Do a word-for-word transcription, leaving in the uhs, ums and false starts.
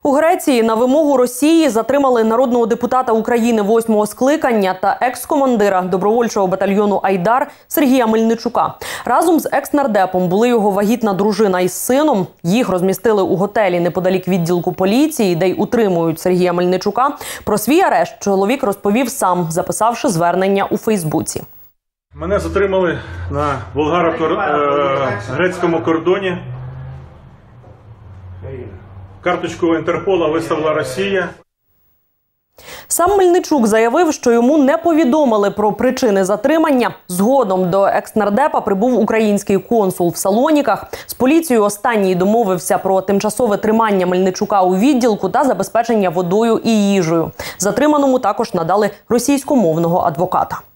У Греції на вимогу Росії затримали народного депутата України восьмого скликання та екс-командира добровольчого батальйону «Айдар» Сергія Мельничука. Разом з екс-нардепом були його вагітна дружина із сином. Їх розмістили у готелі неподалік відділку поліції, де й утримують Сергія Мельничука. Про свій арешт чоловік розповів сам, записавши звернення у Фейсбуці. Мене затримали на болгаро-грецькому кордоні. Карточку Інтерпола виставила Росія. Сам Мельничук заявив, що йому не повідомили про причини затримання. Згодом до екс-нардепа прибув український консул в Салоніках. З поліцією останній домовився про тимчасове тримання Мельничука у відділку та забезпечення водою і їжею. Затриманому також надали російськомовного адвоката.